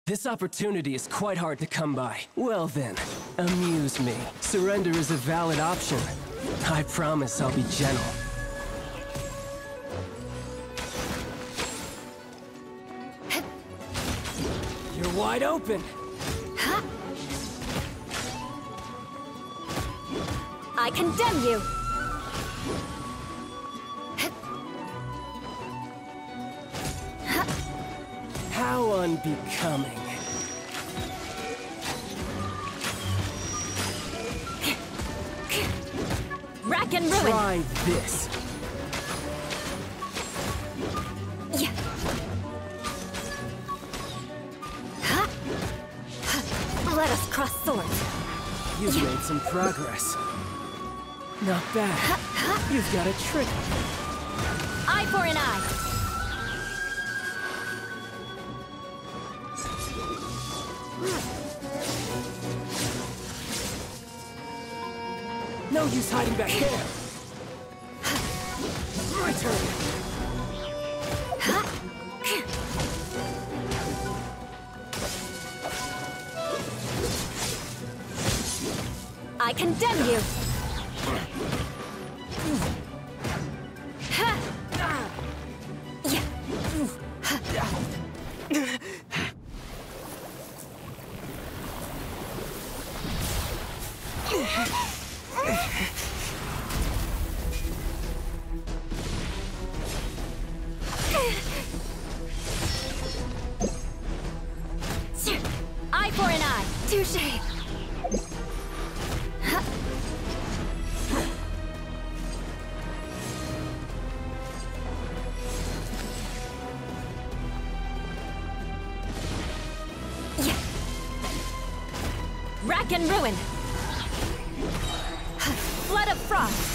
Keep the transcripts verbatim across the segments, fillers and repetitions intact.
This opportunity is quite hard to come by. Well then, amuse me. Surrender is a valid option. I promise I'll be gentle. You're wide open! Huh? I condemn you! How unbecoming. Rack and ruin! Try this. Yeah. Huh? Let us cross swords. You've made some progress. Not bad. You've got a trick. Eye for an eye. No use hiding back there. My turn. I condemn you. Eye for an eye. Touché. Rack and ruin. Flood of frost.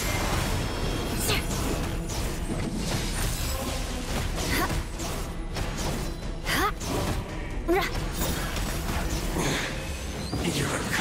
You're